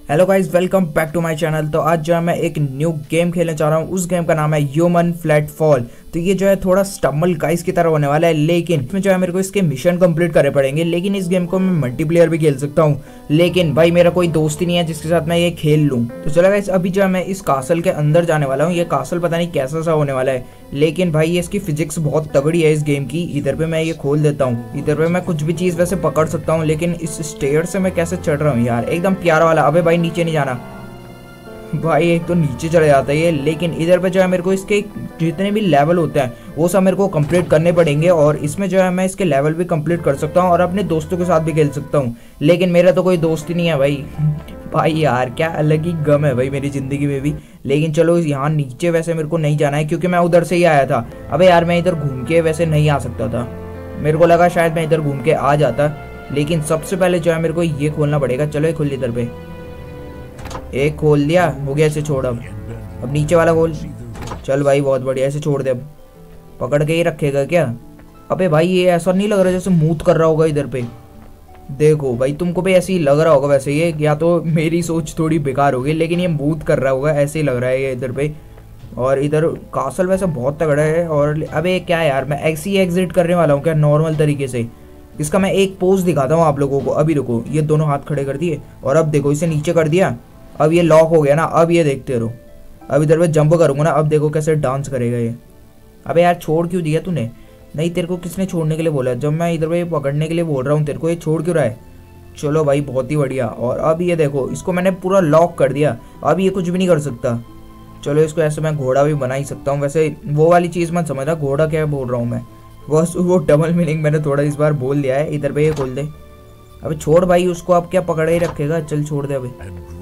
Hello guys, welcome back to my channel. तो आज जो है मैं एक न्यू गेम खेलने जा रहा हूँ। उस गेम का नाम है ह्यूमन फ्लैट फॉल। तो ये जो है थोड़ा स्टम्बल गाइस की तरह होने वाला है, लेकिन इसमें जो है मेरे को इसके मिशन कंप्लीट करने पड़ेंगे। लेकिन इस गेम को मैं मल्टीप्लेयर भी खेल सकता हूँ, लेकिन भाई मेरा कोई दोस्त ही नहीं है जिसके साथ मैं ये खेल लूँ। तो चलो गाइस, अभी जो है मैं इस कासल के अंदर जाने वाला हूँ। ये कासल पता नहीं कैसा सा होने वाला है, लेकिन भाई ये इसकी फिजिक्स बहुत तगड़ी है इस गेम की। इधर पे मैं ये खोल देता हूँ। इधर पे मैं कुछ भी चीज़ वैसे पकड़ सकता हूँ, लेकिन इस स्टेयर से मैं कैसे चढ़ रहा हूँ यार, एकदम प्यारा वाला। अबे भाई नीचे नहीं जाना भाई, एक तो नीचे चले जाता है ये। लेकिन इधर पे जो है मेरे को इसके जितने भी लेवल होते हैं वो सब मेरे को कंप्लीट करने पड़ेंगे, और इसमें जो है मैं इसके लेवल भी कंप्लीट कर सकता हूँ और अपने दोस्तों के साथ भी खेल सकता हूँ। लेकिन मेरा तो कोई दोस्त ही नहीं है भाई। भाई यार क्या अलग ही गम है भाई मेरी ज़िंदगी में भी। लेकिन चलो, यहाँ नीचे वैसे मेरे को नहीं जाना है क्योंकि मैं उधर से ही आया था। अबे यार मैं इधर घूम के वैसे नहीं आ सकता था, मेरे को लगा शायद मैं इधर घूम के आ जाता। लेकिन सबसे पहले जो है मेरे को ये खोलना पड़ेगा। चलो ये खोल इधर पे, एक खोल दिया, हो गया। इसे छोड़, अब नीचे वाला खोल। चल भाई बहुत बढ़िया, ऐसे छोड़ दे। अब पकड़ के ही रखेगा क्या? अबे भाई ये ऐसा नहीं लग रहा जैसे मूत कर रहा होगा इधर पे। देखो भाई तुमको भी ऐसे ही लग रहा होगा वैसे, ये या तो मेरी सोच थोड़ी बेकार होगी, लेकिन ये मूत कर रहा होगा, ऐसे ही लग रहा है ये इधर पे। और इधर कासल वैसे बहुत तगड़ा है। और अबे क्या यार, मैं ऐसे ही एग्जिट करने वाला हूँ क्या नॉर्मल तरीके से? इसका मैं एक पोज दिखाता हूँ आप लोगों को। अभी रुको, ये दोनों हाथ खड़े कर दिए और अब देखो इसे नीचे कर दिया। अब ये लॉक हो गया ना, अब ये देखते रहो। अब इधर पे जंप करूंगा ना, अब देखो कैसे डांस करेगा ये। अबे यार छोड़ क्यों दिया तूने? नहीं, तेरे को किसने छोड़ने के लिए बोला? जब मैं इधर पे पकड़ने के लिए बोल रहा हूँ तेरे को, ये छोड़ क्यों रहा है? चलो भाई बहुत ही बढ़िया। और अब ये देखो, इसको मैंने पूरा लॉक कर दिया, अब ये कुछ भी नहीं कर सकता। चलो इसको ऐसे मैं घोड़ा भी बना ही सकता हूँ। वैसे वो वाली चीज़ मत समझना, घोड़ा क्या बोल रहा हूँ मैं, वो डबल मीनिंग मैंने थोड़ा इस बार बोल दिया है। इधर पे ये खोल दे। अबे छोड़ भाई उसको, अब क्या पकड़े ही रखेगा? चल छोड़ दे अभी।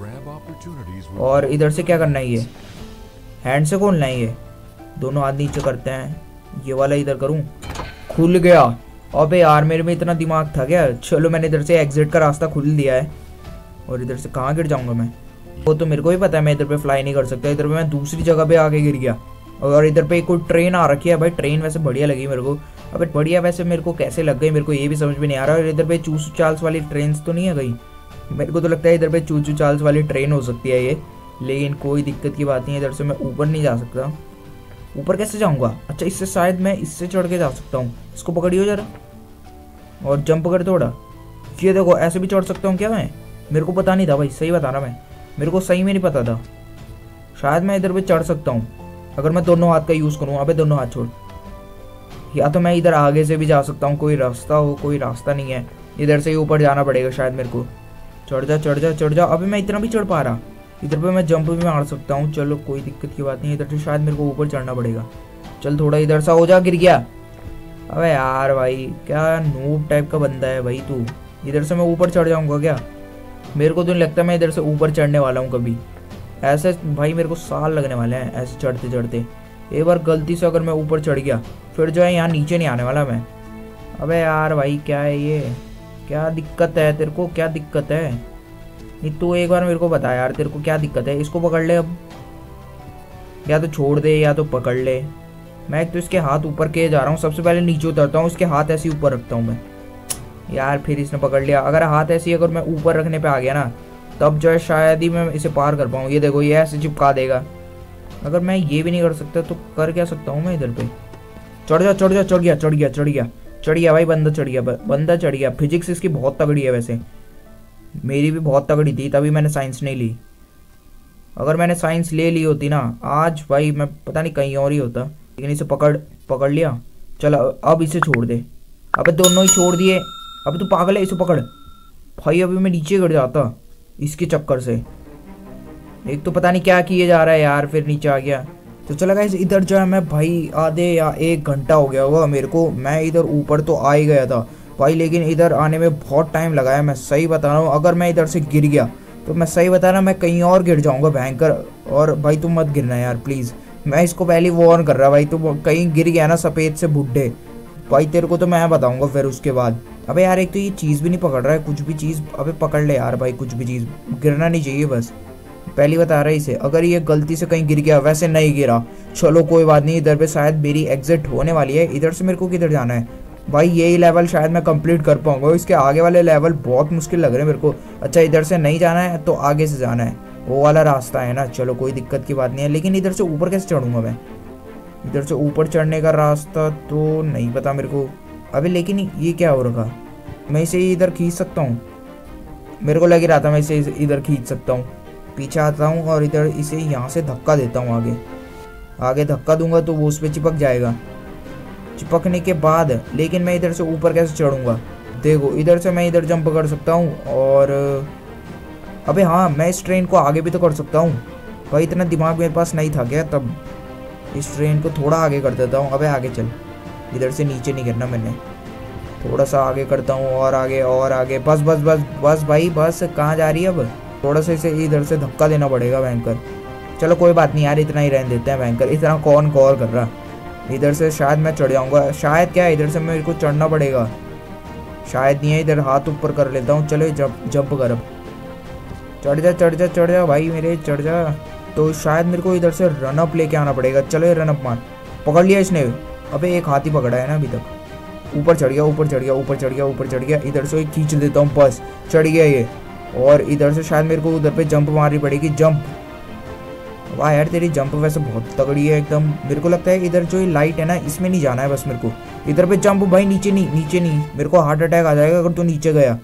और इधर से क्या करना है? ये हैंड से खोलना है। ये दोनों हाथ नीचे करते हैं, ये वाला इधर करूं, खुल गया। अबे यार मेरे में इतना दिमाग था क्या? चलो मैंने इधर से एग्जिट का रास्ता खुल दिया है। और इधर से कहाँ गिर जाऊंगा मैं? वो तो मेरे को भी पता है मैं इधर पे फ्लाई नहीं कर सकता। इधर पे मैं दूसरी जगह पे आके गिर गया। और इधर पे कोई ट्रेन आ रखी है भाई। ट्रेन वैसे बढ़िया लगी मेरे को। अबे बढ़िया वैसे मेरे को कैसे लग गई मेरे को ये भी समझ में नहीं आ रहा। और इधर पे चूचू चाल्स वाली ट्रेन तो नहीं है गई? मेरे को तो लगता है इधर पे चूचू चाल्स वाली ट्रेन हो सकती है ये। लेकिन कोई दिक्कत की बात नहीं है। इधर से मैं ऊपर नहीं जा सकता। ऊपर कैसे जाऊंगा? अच्छा इससे शायद मैं इससे चढ़ के जा सकता हूँ। इसको पकड़ियो जरा और जंप कर थोड़ा। ये देखो ऐसे भी चढ़ सकता हूँ क्या मैं? मेरे को पता नहीं था भाई, सही बता रहा मैं, मेरे को सही में नहीं पता था। शायद मैं इधर पे चढ़ सकता हूँ अगर मैं दोनों हाथ का यूज़ करूँ। अबे दोनों हाथ छोड़। या तो मैं इधर आगे से भी जा सकता हूँ, कोई रास्ता हो। कोई रास्ता नहीं है, इधर से ही ऊपर जाना पड़ेगा शायद मेरे को। चढ़ जा चढ़ जा चढ़ जा। अभी मैं इतना भी चढ़ पा रहा। इधर पे मैं जंप भी मार सकता हूँ। चलो कोई दिक्कत की बात नहीं। इधर से शायद मेरे को ऊपर चढ़ना पड़ेगा। चल थोड़ा इधर सा हो जा, गिर गया। अबे यार भाई क्या नूब टाइप का बंदा है भाई तू। इधर से मैं ऊपर चढ़ जाऊँगा क्या? मेरे को तो नहीं लगता मैं इधर से ऊपर चढ़ने वाला हूँ कभी। ऐसे भाई मेरे को साल लगने वाले हैं ऐसे चढ़ते चढ़ते। एक बार गलती से अगर मैं ऊपर चढ़ गया फिर जो है यहाँ नीचे नहीं आने वाला मैं। अबे यार भाई क्या है ये? क्या दिक्कत है तेरे को? क्या दिक्कत है? नहीं तू एक बार मेरे को बता यार, तेरे को क्या दिक्कत है? इसको पकड़ ले अब, या तो छोड़ दे या तो पकड़ ले। मैं एक तो इसके हाथ ऊपर किए जा रहा हूँ। सबसे पहले नीचे उतरता हूँ, इसके हाथ ऐसे ऊपर रखता हूँ मैं। यार फिर इसने पकड़ लिया। अगर हाथ ऐसे अगर मैं ऊपर रखने पे आ गया ना, तब जो है शायद ही मैं इसे पार कर पाऊँ। ये देखो ये ऐसे चिपका देगा। अगर मैं ये भी नहीं कर सकता तो कर क्या सकता हूँ मैं? इधर पे चढ़ जा चढ़ जा। चढ़ गया चढ़ गया चढ़ गया चढ़ गया भाई, बंदा चढ़ गया, बंदा चढ़ गया। फिजिक्स इसकी बहुत तगड़ी है वैसे, मेरी भी बहुत तगड़ी थी, तभी मैंने साइंस नहीं ली। अगर मैंने साइंस ले ली होती ना आज भाई मैं पता नहीं कहीं और ही होता। लेकिन इसे पकड़ लिया। चलो अब इसे छोड़ दे। अबे दोनों ही छोड़ दिए। अब तू पागल है, इसे पकड़ भाई। अभी मैं नीचे गिर जाता इसके चक्कर से। एक तो पता नहीं क्या किए जा रहा है यार, फिर नीचे आ गया। तो चला गाइस, इधर जो है मैं भाई आधे या 1 घंटा हो गया होगा मेरे को। मैं इधर ऊपर तो आ ही गया था भाई, लेकिन इधर आने में बहुत टाइम लगाया। मैं सही बता रहा हूँ, अगर मैं इधर से गिर गया तो मैं सही बता रहा, मैं कहीं और गिर जाऊँगा भयंकर। और भाई तुम मत गिरना यार प्लीज़, मैं इसको पहले वॉर्न कर रहा भाई। तुम कहीं गिर गया ना सफ़ेद से बुड्ढे भाई, तेरे को तो मैं बताऊँगा फिर उसके बाद। अबे यार एक तो ये चीज़ भी नहीं पकड़ रहा है, कुछ भी चीज़। अबे पकड़ ले यार भाई, कुछ भी चीज़, गिरना नहीं चाहिए बस। पहली बता रहा है इसे, अगर ये गलती से कहीं गिर गया, वैसे नहीं गिरा, चलो कोई बात नहीं। इधर पे शायद मेरी एग्जिट होने वाली है। इधर से मेरे को किधर जाना है? भाई यही लेवल शायद मैं कंप्लीट कर पाऊंगा, इसके आगे वाले लेवल बहुत मुश्किल लग रहे हैं मेरे को। अच्छा इधर से नहीं जाना है तो आगे से जाना है, वो वाला रास्ता है ना। चलो कोई दिक्कत की बात नहीं है, लेकिन इधर से ऊपर कैसे चढ़ूंगा मैं? इधर से ऊपर चढ़ने का रास्ता तो नहीं पता मेरे को। अबे लेकिन ये क्या हो रखा, मैं इसे इधर खींच सकता हूँ? मेरे को लग ही रहा था मैं इसे इधर खींच सकता हूँ। पीछे आता हूँ और इधर इसे यहाँ से धक्का देता हूँ, आगे आगे धक्का दूंगा तो वो उस पर चिपक जाएगा। चिपकने के बाद लेकिन मैं इधर से ऊपर कैसे चढ़ूंगा? देखो इधर से मैं इधर जंप कर सकता हूँ और अबे हाँ, मैं इस ट्रेन को आगे भी तो कर सकता हूँ। भाई इतना दिमाग मेरे पास नहीं था क्या तब? इस ट्रेन को थोड़ा आगे कर देता हूँ। अबे आगे चल, इधर से नीचे नहीं गिरना मैंने। थोड़ा सा आगे करता हूँ और आगे और आगे। बस बस बस बस भाई बस, कहाँ जा रही है अब? थोड़ा सा इसे इधर से धक्का देना पड़ेगा भयंकर। चलो कोई बात नहीं यार, इतना ही रहने देते हैं भयंकर, इतना कौन गौर कर रहा। इधर से शायद मैं चढ़ जाऊँगा, शायद क्या इधर से मेरे को चढ़ना पड़ेगा, शायद नहीं है। इधर हाथ ऊपर कर लेता हूँ। चलो जंप कर, अब चढ़ जा चढ़ जा चढ़ जा भाई मेरे, चढ़ जा। तो शायद मेरे को इधर से रनअप लेके आना पड़ेगा। चलो ये रनअप मार, पकड़ लिया इसने। अबे एक हाथ ही पकड़ा है ना अभी तक। ऊपर चढ़ गया ऊपर चढ़ गया ऊपर चढ़ गया ऊपर चढ़ गया। इधर से खींच देता हूँ, बस चढ़ गया ये। और इधर से शायद मेरे को उधर पे जंप मारनी पड़ेगी, जंप। वाह यार तेरी जंप वैसे बहुत तगड़ी है एकदम। मेरे को लगता है इधर जो ये लाइट है ना, इसमें नहीं जाना है बस मेरे को। इधर पे जंप भाई, नीचे नहीं नीचे नहीं, मेरे को हार्ट अटैक आ जाएगा अगर तू नीचे गया।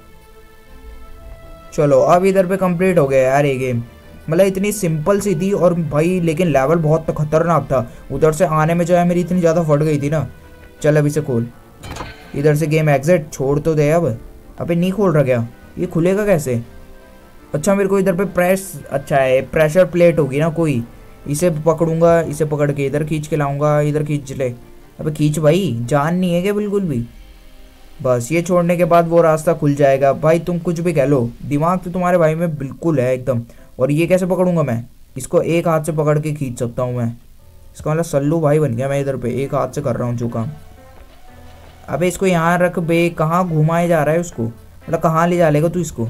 चलो अब इधर पे कंप्लीट हो गया यार ये गेम। मतलब इतनी सिंपल सी थी और भाई लेकिन लेवल बहुत खतरनाक था। उधर से आने में जो है मेरी इतनी ज़्यादा फट गई थी ना। चल अब इसे खोल, इधर से गेम एग्जिट छोड़ तो दे अब। अबे नहीं खोल रहा क्या? ये खुलेगा कैसे? अच्छा मेरे को इधर पे अच्छा है प्रेशर प्लेट होगी ना कोई, इसे पकड़ूंगा, इसे पकड़ के इधर खींच के लाऊंगा, इधर खींच ले। अबे खींच भाई, जान नहीं है क्या बिल्कुल भी? बस ये छोड़ने के बाद वो रास्ता खुल जाएगा। भाई तुम कुछ भी कह लो, दिमाग तो तुम्हारे भाई में बिल्कुल है एकदम। और ये कैसे पकड़ूंगा मैं? इसको एक हाथ से पकड़ के खींच सकता हूँ मैं। इसका मतलब सल्लू भाई बन गया मैं, इधर पे एक हाथ से कर रहा हूँ जो काम। अबे इसको यहाँ रख बे, कहाँ घुमाए जा रहा है उसको? मतलब कहाँ ले जा लेगा तू इसको?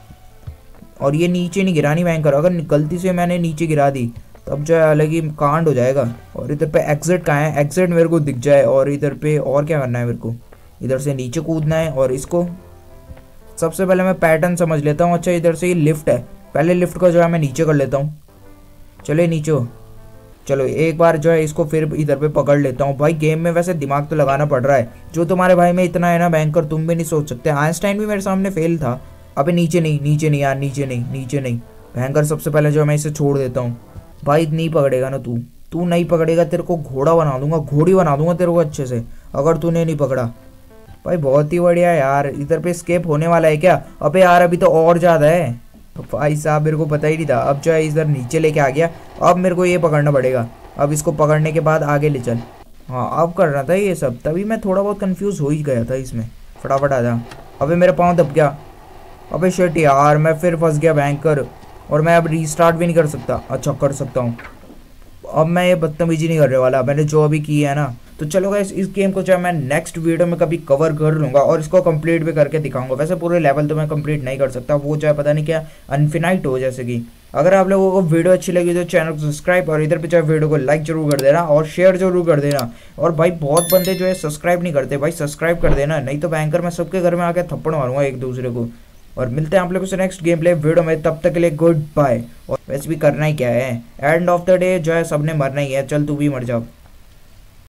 और ये नीचे नहीं गिरानी भयंकर, अगर गलती से मैंने नीचे गिरा दी तब जो है अलग ही कांड हो जाएगा। और इधर पे एग्जिट कहाँ है? एग्जिट मेरे को दिख जाए। और इधर पे और क्या करना है मेरे को? इधर से नीचे कूदना है और इसको सबसे पहले मैं पैटर्न समझ लेता हूँ। अच्छा इधर से ये लिफ्ट है, पहले लिफ्ट को जो है मैं नीचे कर लेता हूँ। चलो नीचे हो, चलो एक बार जो है इसको फिर इधर पे पकड़ लेता हूँ। भाई गेम में वैसे दिमाग तो लगाना पड़ रहा है, जो तुम्हारे भाई में इतना है ना भयंकर, तुम भी नहीं सोच सकते। आइंस्टाइन भी मेरे सामने फेल था। अबे नीचे नहीं नीचे नहीं यार, नीचे नहीं नीचे नहीं भयंकर। सबसे पहले जो मैं इसे छोड़ देता हूँ। भाई नहीं पकड़ेगा ना तू नहीं पकड़ेगा, तेरे को घोड़ा बना दूंगा, घोड़ी बना दूंगा तेरे को अच्छे से, अगर तूने नहीं पकड़ा। भाई बहुत ही बढ़िया यार। इधर पे स्केप होने वाला है क्या? अबे यार अभी तो और ज़्यादा है भाई साहब, मेरे को पता ही नहीं था। अब जो है इधर नीचे लेके आ गया, अब मेरे को ये पकड़ना पड़ेगा। अब इसको पकड़ने के बाद आगे ले चल। हाँ अब करना था ये सब, तभी मैं थोड़ा बहुत कंफ्यूज हो ही गया था इसमें। फटाफट आ जा। अबे मेरा पाँव दब गया। अबे शिट यार, मैं फिर फंस गया भयंकर। और मैं अब रीस्टार्ट भी नहीं कर सकता। अच्छा कर सकता हूँ। अब मैं ये बदतमीजी नहीं करने वाला, मैंने जो अभी की है ना। तो चलो गाइस, इस गेम को जो है मैं नेक्स्ट वीडियो में कभी कवर कर लूँगा और इसको कंप्लीट भी करके दिखाऊंगा। वैसे पूरे लेवल तो मैं कंप्लीट नहीं कर सकता, वो जो है पता नहीं क्या अनफिनाइट हो जैसे कि। अगर आप लोगों को वीडियो अच्छी लगी तो चैनल को सब्सक्राइब और इधर पे जो है वीडियो को लाइक जरूर कर देना और शेयर जरूर कर देना। और भाई बहुत बंदे जो है सब्सक्राइब नहीं करते, भाई सब्सक्राइब कर देना, नहीं तो भयंकर मैं सबके घर में आके थप्पड़ मारूंगा एक दूसरे को। और मिलते हैं आप लोगों से नेक्स्ट गेम प्ले वीडियो में, तब तक के लिए गुड बाय। और वैसे भी करना ही क्या है, एंड ऑफ द डे जो है सबने मरना ही है। चल तू भी मर जा।